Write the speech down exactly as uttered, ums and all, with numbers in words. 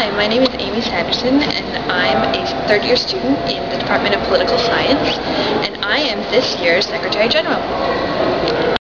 Hi, my name is Amy Sanderson, and I'm a third year student in the Department of Political Science, and I am this year's Secretary General.